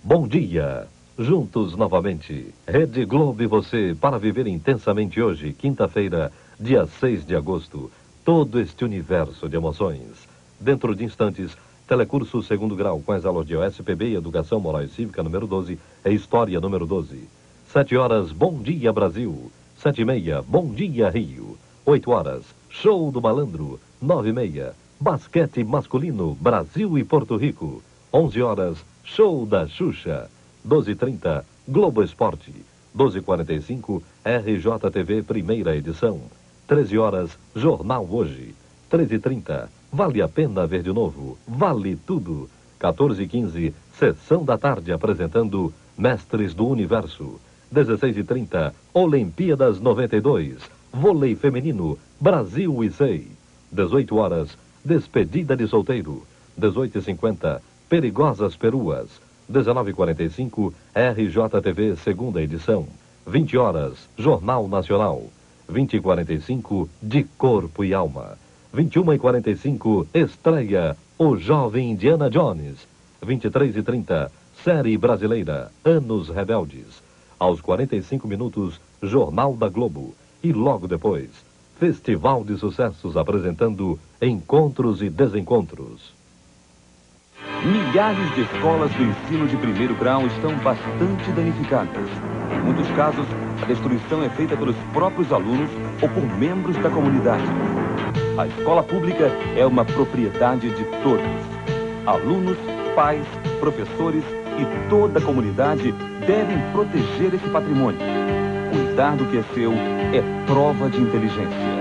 Bom dia! Juntos novamente, Rede Globo e você, para viver intensamente hoje, quinta-feira, dia 6 de agosto, todo este universo de emoções. Dentro de instantes, telecurso 2º grau com as aulas de OSPB, Educação Moral e Cívica, número 12, e História, número 12. 7 horas, Bom Dia Brasil. 7h30, Bom Dia Rio. 8 horas, Show do Malandro. 9h30, Basquete Masculino, Brasil e Porto Rico. 11 horas, Show da Xuxa. 12h30, Globo Esporte. 12h45, RJTV Primeira Edição. 13 horas, Jornal Hoje. 13h30, Vale a Pena Ver de Novo. Vale Tudo. 14h15, Sessão da Tarde apresentando Mestres do Universo. 16h30, Olimpíadas 92. Vôlei Feminino, Brasil e Sei. 18 horas, Despedida de Solteiro. 18h50, Perigosas Peruas. 19h45, RJTV 2ª Edição. 20 horas, Jornal Nacional. 20h45, De Corpo e Alma. 21h45, estreia O Jovem Indiana Jones. 23h30, série brasileira Anos Rebeldes. Aos 45 minutos, Jornal da Globo. E logo depois, Festival de Sucessos apresentando Encontros e Desencontros. Milhares de escolas do ensino de primeiro grau estão bastante danificadas. Em muitos casos, a destruição é feita pelos próprios alunos ou por membros da comunidade. A escola pública é uma propriedade de todos. Alunos, pais, professores e toda a comunidade devem proteger esse patrimônio. Cuidar do que é seu é prova de inteligência.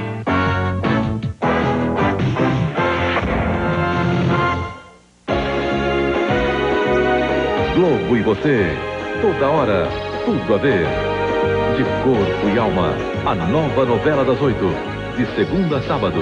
Globo e você, toda hora, tudo a ver. De Corpo e Alma, a nova novela das 8, de segunda a sábado.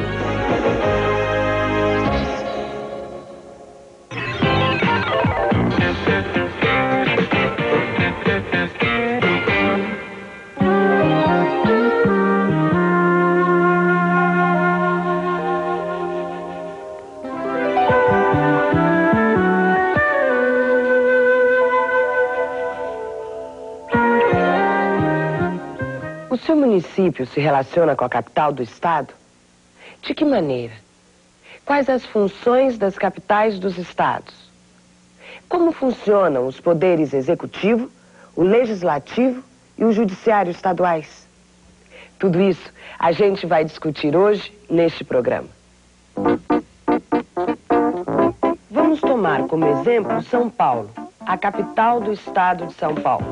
O seu município se relaciona com a capital do estado? De que maneira? Quais as funções das capitais dos estados? Como funcionam os poderes executivo, o legislativo e o judiciário estaduais? Tudo isso a gente vai discutir hoje neste programa. Vamos tomar como exemplo São Paulo, a capital do estado de São Paulo.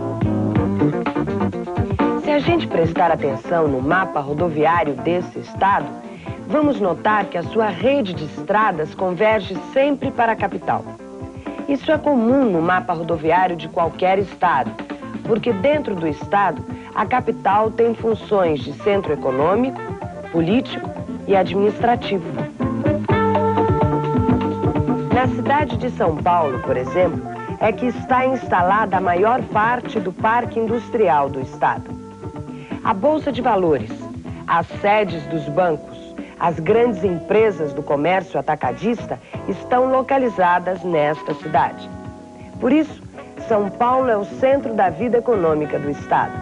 Se a gente prestar atenção no mapa rodoviário desse estado, vamos notar que a sua rede de estradas converge sempre para a capital. Isso é comum no mapa rodoviário de qualquer estado, porque dentro do estado, a capital tem funções de centro econômico, político e administrativo. Na cidade de São Paulo, por exemplo, é que está instalada a maior parte do parque industrial do estado. A Bolsa de Valores, as sedes dos bancos, as grandes empresas do comércio atacadista estão localizadas nesta cidade. Por isso, São Paulo é o centro da vida econômica do estado.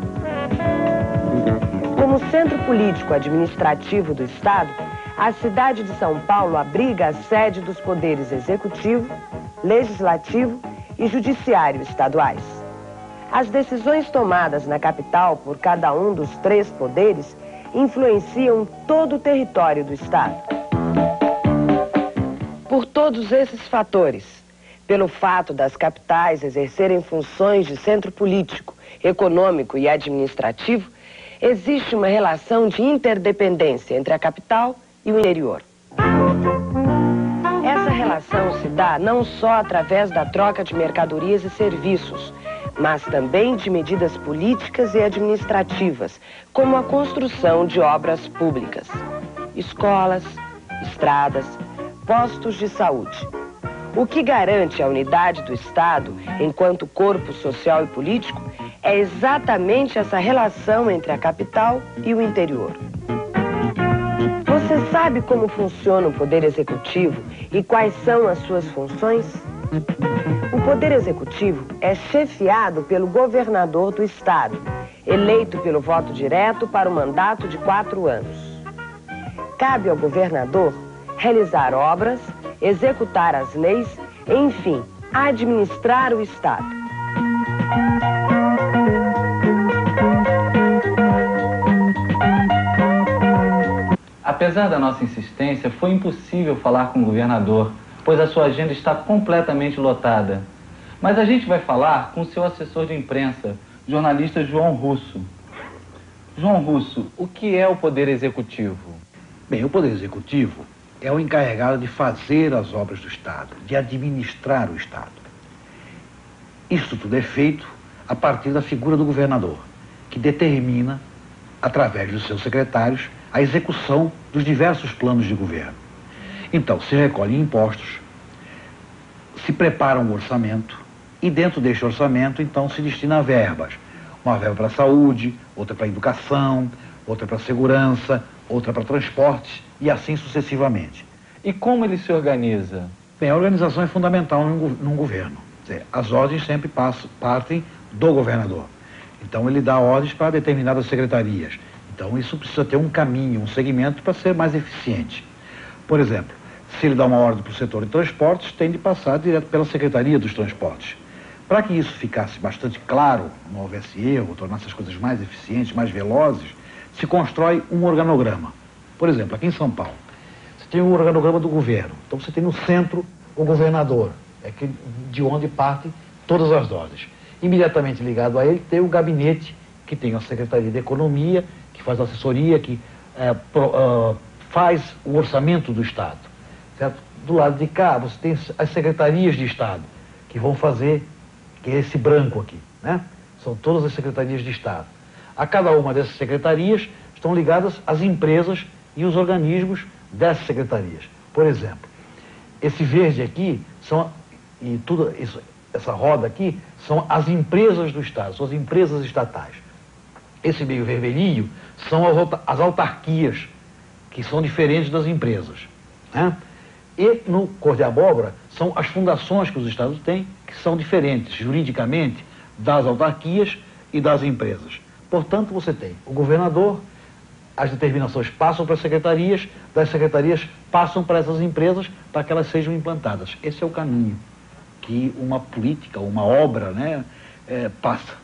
Como centro político-administrativo do estado, a cidade de São Paulo abriga a sede dos poderes executivo, legislativo e judiciário estaduais. As decisões tomadas na capital por cada um dos 3 poderes influenciam todo o território do estado. Por todos esses fatores, pelo fato das capitais exercerem funções de centro político, econômico e administrativo, existe uma relação de interdependência entre a capital e o interior. Essa relação se dá não só através da troca de mercadorias e serviços, mas também de medidas políticas e administrativas, como a construção de obras públicas, escolas, estradas, postos de saúde. O que garante a unidade do Estado, enquanto corpo social e político, é exatamente essa relação entre a capital e o interior. Você sabe como funciona o Poder Executivo e quais são as suas funções? O Poder Executivo é chefiado pelo governador do estado, eleito pelo voto direto para o mandato de 4 anos. Cabe ao governador realizar obras, executar as leis, enfim, administrar o estado. Apesar da nossa insistência, foi impossível falar com o governador, pois a sua agenda está completamente lotada. Mas a gente vai falar com o seu assessor de imprensa, jornalista João Russo. João Russo, o que é o Poder Executivo? Bem, o Poder Executivo é o encarregado de fazer as obras do Estado, de administrar o Estado. Isso tudo é feito a partir da figura do governador, que determina, através dos seus secretários, a execução dos diversos planos de governo. Então, se recolhem impostos, se prepara um orçamento e dentro deste orçamento, então, se destina verbas. Uma verba para a saúde, outra para a educação, outra para a segurança, outra para transportes e assim sucessivamente. E como ele se organiza? Bem, a organização é fundamental num governo. Quer dizer, as ordens sempre partem do governador. Então, ele dá ordens para determinadas secretarias. Então, isso precisa ter um caminho, um segmento para ser mais eficiente. Por exemplo, se ele dá uma ordem para o setor de transportes, tem de passar direto pela Secretaria dos Transportes. Para que isso ficasse bastante claro, não houvesse erro, tornasse as coisas mais eficientes, mais velozes, se constrói um organograma. Por exemplo, aqui em São Paulo, você tem um organograma do governo. Então, você tem no centro o governador, de onde partem todas as ordens. Imediatamente ligado a ele tem o gabinete, que tem a Secretaria de Economia, que faz assessoria, que faz o orçamento do Estado. Certo? Do lado de cá, você tem as secretarias de Estado, que vão fazer, que é esse branco aqui, né? São todas as secretarias de Estado. A cada uma dessas secretarias estão ligadas as empresas e os organismos dessas secretarias. Por exemplo, esse verde aqui, e tudo isso, essa roda aqui, são as empresas do Estado, são as empresas estatais. Esse meio vermelhinho são as autarquias, que são diferentes das empresas, né? E no cor de abóbora são as fundações que os estados têm, que são diferentes juridicamente das autarquias e das empresas. Portanto, você tem o governador, as determinações passam para as secretarias, das secretarias passam para essas empresas para que elas sejam implantadas. Esse é o caminho que uma política, uma obra, né, passa.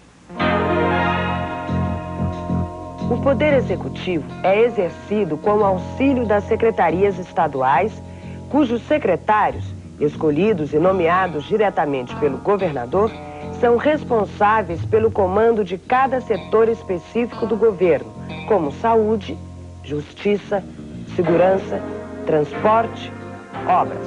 O Poder Executivo é exercido com o auxílio das secretarias estaduais, cujos secretários, escolhidos e nomeados diretamente pelo governador, são responsáveis pelo comando de cada setor específico do governo, como saúde, justiça, segurança, transporte, obras.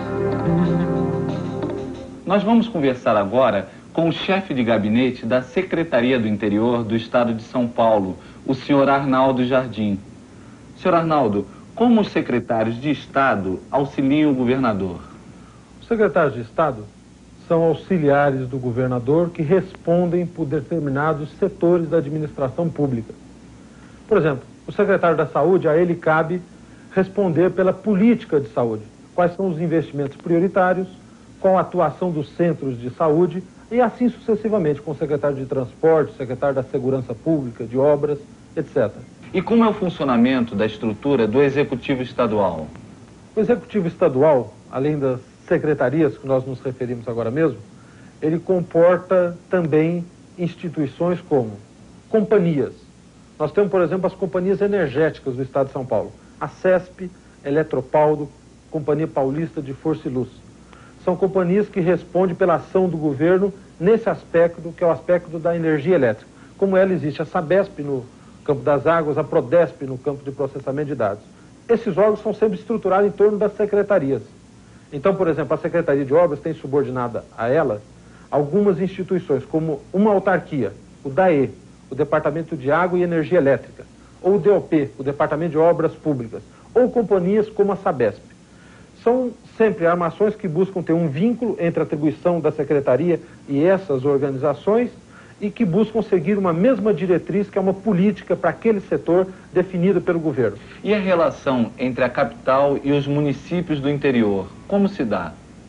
Nós vamos conversar agora com o chefe de gabinete da Secretaria do Interior do Estado de São Paulo, o senhor Arnaldo Jardim. Senhor Arnaldo, como os secretários de Estado auxiliam o governador? Os secretários de Estado são auxiliares do governador que respondem por determinados setores da administração pública. Por exemplo, o secretário da Saúde, a ele cabe responder pela política de saúde. Quais são os investimentos prioritários, qual a atuação dos centros de saúde e assim sucessivamente, com o secretário de Transporte, secretário da Segurança Pública, de Obras, etc. E como é o funcionamento da estrutura do Executivo Estadual? O Executivo Estadual, além das secretarias que nós nos referimos agora mesmo, ele comporta também instituições como companhias. Nós temos, por exemplo, as companhias energéticas do Estado de São Paulo. A CESP, Eletropaulo, Companhia Paulista de Força e Luz. São companhias que respondem pela ação do governo nesse aspecto, que é o aspecto da energia elétrica. Como ela existe, a Sabesp no campo das águas, a Prodesp no campo de processamento de dados. Esses órgãos são sempre estruturados em torno das secretarias. Então, por exemplo, a Secretaria de Obras tem subordinada a ela algumas instituições, como uma autarquia, o DAE, o Departamento de Água e Energia Elétrica, ou o DOP, o Departamento de Obras Públicas, ou companhias como a Sabesp. São sempre armações que buscam ter um vínculo entre a atribuição da Secretaria e essas organizações e que buscam seguir uma mesma diretriz, que é uma política para aquele setor definida pelo governo. E a relação entre a capital e os municípios do interior, como se dá?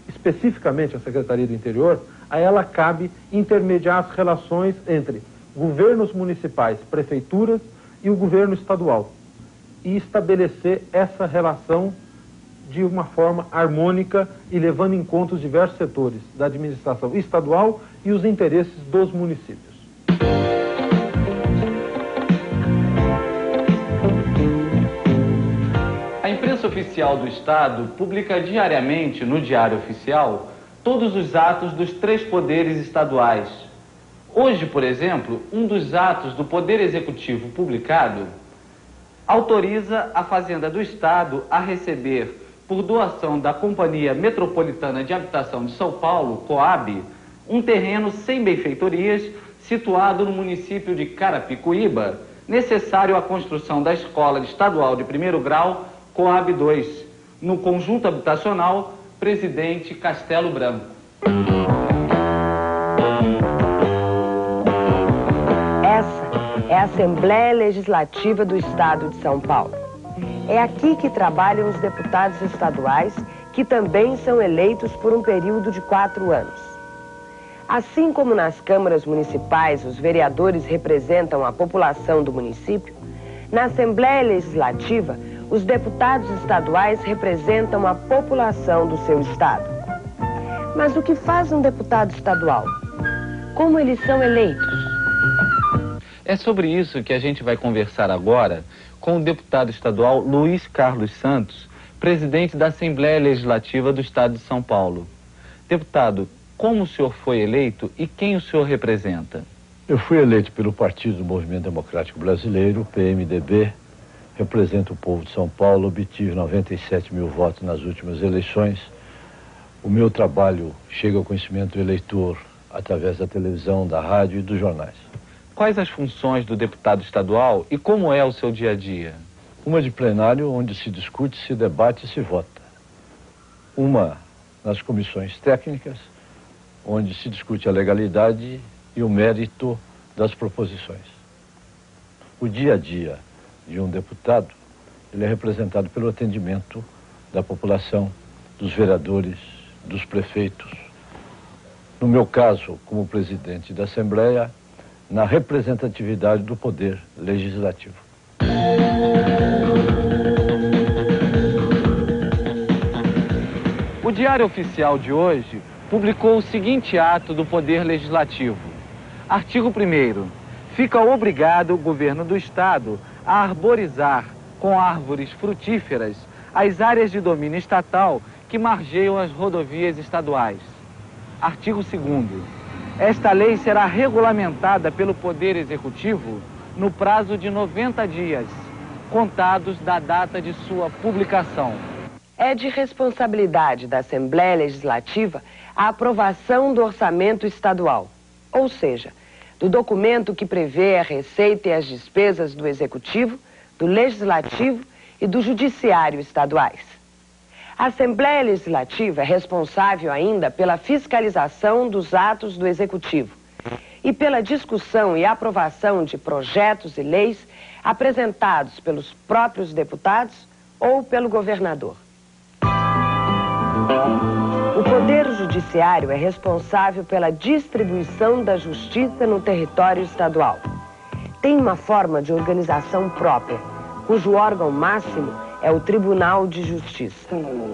especificamente a Secretaria do Interior, a ela cabe intermediar as relações entre governos municipais, prefeituras e o governo estadual, e estabelecer essa relação de uma forma harmônica e levando em conta os diversos setores da administração estadual e os interesses dos municípios. A imprensa oficial do Estado publica diariamente no Diário Oficial todos os atos dos 3 poderes estaduais. Hoje, por exemplo, um dos atos do Poder Executivo publicado autoriza a Fazenda do Estado a receber, por doação da Companhia Metropolitana de Habitação de São Paulo, Coab, um terreno sem benfeitorias situado no município de Carapicuíba, necessário à construção da Escola Estadual de Primeiro Grau Coab 2, no conjunto habitacional Presidente Castelo Branco. Essa é a Assembleia Legislativa do Estado de São Paulo. É aqui que trabalham os deputados estaduais, que também são eleitos por um período de 4 anos. Assim como nas câmaras municipais os vereadores representam a população do município, na Assembleia Legislativa os deputados estaduais representam a população do seu estado. Mas o que faz um deputado estadual? Como eles são eleitos? É sobre isso que a gente vai conversar agora com o deputado estadual Luiz Carlos Santos, presidente da Assembleia Legislativa do Estado de São Paulo. Deputado, como o senhor foi eleito e quem o senhor representa? Eu fui eleito pelo Partido do Movimento Democrático Brasileiro, PMDB, represento o povo de São Paulo, obtive 97 mil votos nas últimas eleições. O meu trabalho chega ao conhecimento do eleitor através da televisão, da rádio e dos jornais. Quais as funções do deputado estadual e como é o seu dia a dia? Uma de plenário, onde se discute, se debate e se vota. Uma nas comissões técnicas, onde se discute a legalidade e o mérito das proposições. O dia a dia de um deputado, ele é representado pelo atendimento da população, dos vereadores, dos prefeitos. No meu caso, como presidente da Assembleia, na representatividade do Poder Legislativo. O Diário Oficial de hoje publicou o seguinte ato do Poder Legislativo. Artigo 1º. Fica obrigado o governo do Estado a arborizar com árvores frutíferas as áreas de domínio estatal que margeiam as rodovias estaduais. Artigo 2º. Esta lei será regulamentada pelo Poder Executivo no prazo de 90 dias, contados da data de sua publicação. É de responsabilidade da Assembleia Legislativa a aprovação do orçamento estadual, ou seja, do documento que prevê a receita e as despesas do Executivo, do Legislativo e do Judiciário estaduais. A Assembleia Legislativa é responsável ainda pela fiscalização dos atos do Executivo e pela discussão e aprovação de projetos e leis apresentados pelos próprios deputados ou pelo governador. O Poder Judiciário é responsável pela distribuição da justiça no território estadual. Tem uma forma de organização própria, cujo órgão máximo é o Tribunal de Justiça.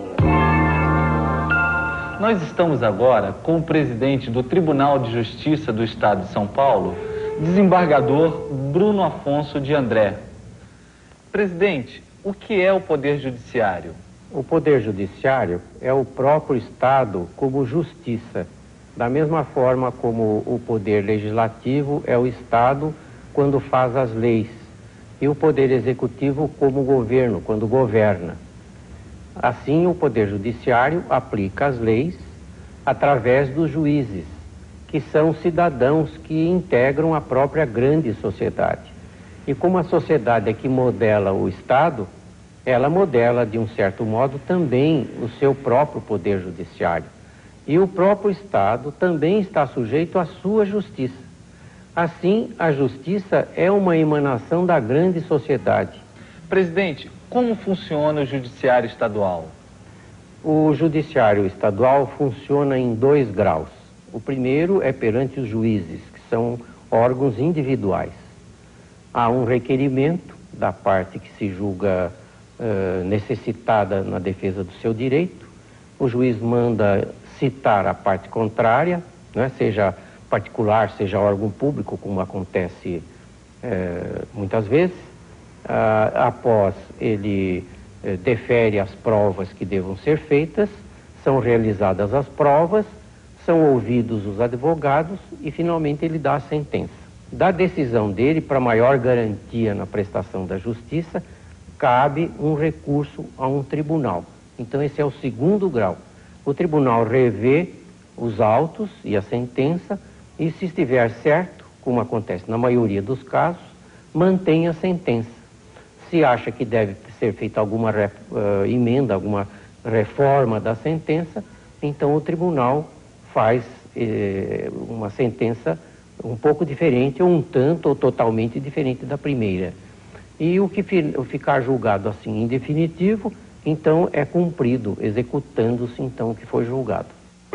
Nós estamos agora com o presidente do Tribunal de Justiça do Estado de São Paulo, desembargador Bruno Afonso de André. Presidente, o que é o Poder Judiciário? O Poder Judiciário é o próprio Estado como justiça, da mesma forma como o Poder Legislativo é o Estado quando faz as leis, e o Poder Executivo como governo, quando governa. Assim, o Poder Judiciário aplica as leis através dos juízes, que são cidadãos que integram a própria grande sociedade. E como a sociedade é que modela o Estado, ela modela, de um certo modo, também o seu próprio Poder Judiciário. E o próprio Estado também está sujeito à sua justiça. Assim, a justiça é uma emanação da grande sociedade. Presidente, como funciona o Judiciário Estadual? O judiciário estadual funciona em 2 graus. O primeiro é perante os juízes, que são órgãos individuais. Há um requerimento da parte que se julga necessitada na defesa do seu direito. O juiz manda citar a parte contrária, né, seja particular, seja órgão público, como acontece muitas vezes. Após ele defere as provas que devam ser feitas, são realizadas as provas, são ouvidos os advogados e finalmente ele dá a sentença. Da decisão dele, para maior garantia na prestação da justiça, cabe um recurso a um tribunal. Então esse é o 2º grau. O tribunal revê os autos e a sentença e, se estiver certo, como acontece na maioria dos casos, mantém a sentença. Se acha que deve ser feita alguma emenda, alguma reforma da sentença, então o tribunal faz uma sentença um pouco diferente, ou um tanto ou totalmente diferente da primeira. E o que ficar julgado assim em definitivo, então é cumprido, executando-se então o que foi julgado.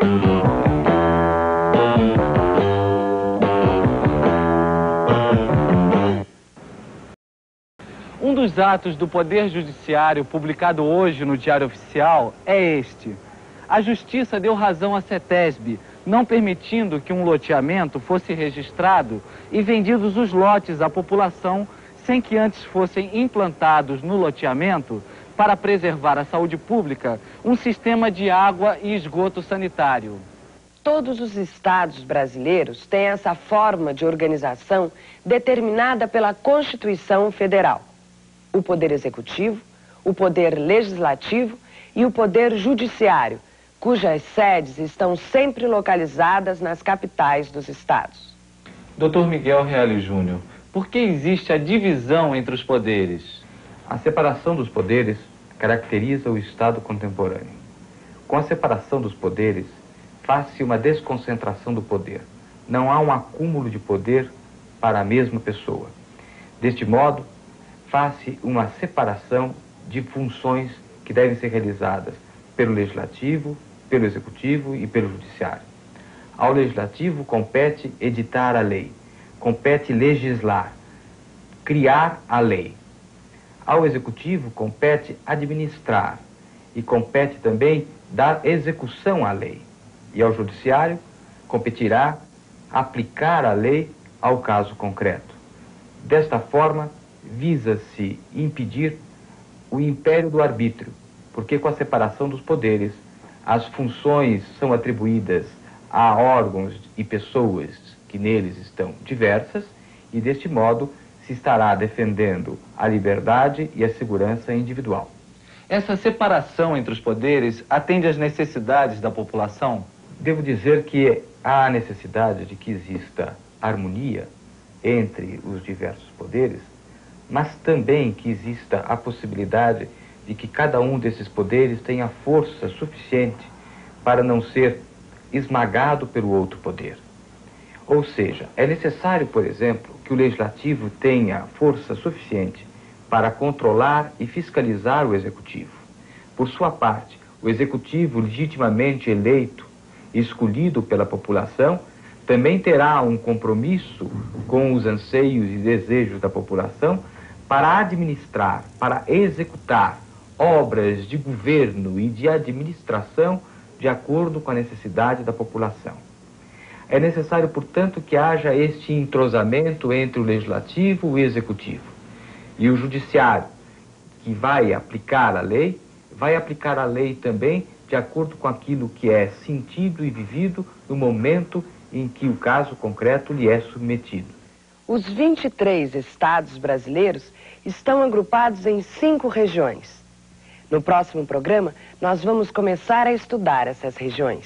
Um dos atos do Poder Judiciário publicado hoje no Diário Oficial é este. A Justiça deu razão à CETESB, não permitindo que um loteamento fosse registrado e vendidos os lotes à população sem que antes fossem implantados no loteamento, para preservar a saúde pública, um sistema de água e esgoto sanitário. Todos os estados brasileiros têm essa forma de organização determinada pela Constituição Federal. O Poder Executivo, o Poder Legislativo e o Poder Judiciário, cujas sedes estão sempre localizadas nas capitais dos estados. Dr. Miguel Reale Júnior, por que existe a divisão entre os poderes? A separação dos poderes caracteriza o Estado contemporâneo. Com a separação dos poderes, faz-se uma desconcentração do poder. Não há um acúmulo de poder para a mesma pessoa. Deste modo, faz-se uma separação de funções que devem ser realizadas pelo Legislativo, pelo Executivo e pelo Judiciário. Ao Legislativo compete editar a lei, compete legislar, criar a lei. Ao Executivo compete administrar e compete também dar execução à lei. E ao Judiciário competirá aplicar a lei ao caso concreto. Desta forma, visa-se impedir o império do arbítrio, porque com a separação dos poderes, as funções são atribuídas a órgãos e pessoas que neles estão diversas, e deste modo se estará defendendo a liberdade e a segurança individual. Essa separação entre os poderes atende às necessidades da população? Devo dizer que há a necessidade de que exista harmonia entre os diversos poderes, mas também que exista a possibilidade de que cada um desses poderes tenha força suficiente para não ser esmagado pelo outro poder. Ou seja, é necessário, por exemplo, que o Legislativo tenha força suficiente para controlar e fiscalizar o Executivo. Por sua parte, o Executivo legitimamente eleito e escolhido pela população também terá um compromisso com os anseios e desejos da população para administrar, para executar obras de governo e de administração de acordo com a necessidade da população. É necessário, portanto, que haja este entrosamento entre o Legislativo e o Executivo. E o Judiciário, que vai aplicar a lei também de acordo com aquilo que é sentido e vivido no momento em que o caso concreto lhe é submetido. Os 23 estados brasileiros estão agrupados em 5 regiões. No próximo programa, nós vamos começar a estudar essas regiões.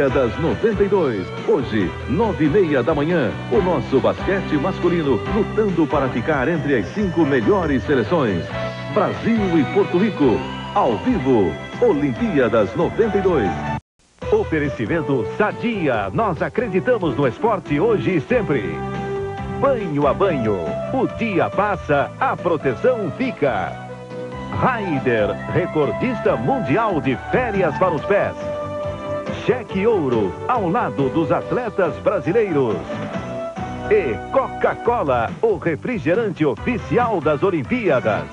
Olimpíadas 92. Hoje, 9h30 da manhã, o nosso basquete masculino lutando para ficar entre as 5 melhores seleções. Brasil e Porto Rico, ao vivo, Olimpíadas 92. Oferecimento Sadia. Nós acreditamos no esporte hoje e sempre. Banho a banho. O dia passa, a proteção fica. Raider, recordista mundial de férias para os pés. Cheque Ouro, ao lado dos atletas brasileiros. E Coca-Cola, o refrigerante oficial das Olimpíadas.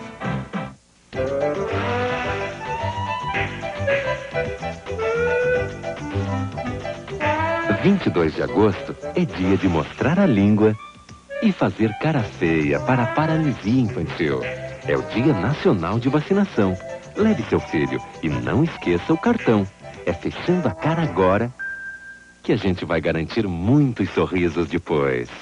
22 de agosto é dia de mostrar a língua e fazer cara feia para a paralisia infantil. É o Dia Nacional de Vacinação. Leve seu filho e não esqueça o cartão. É fechando a cara agora que a gente vai garantir muitos sorrisos depois.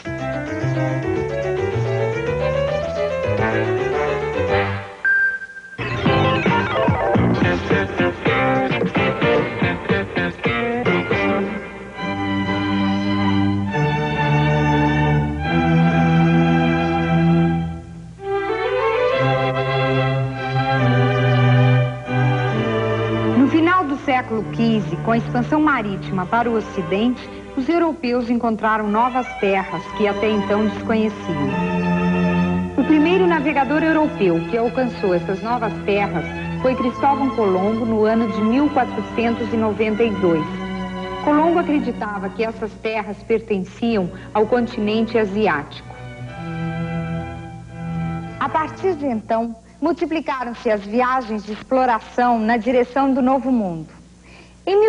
século XV, com a expansão marítima para o Ocidente, os europeus encontraram novas terras que até então desconheciam. O primeiro navegador europeu que alcançou essas novas terras foi Cristóvão Colombo no ano de 1492. Colombo acreditava que essas terras pertenciam ao continente asiático. A partir de então, multiplicaram-se as viagens de exploração na direção do Novo Mundo. Em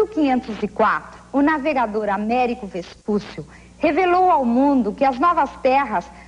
1504, o navegador Américo Vespúcio revelou ao mundo que as novas terras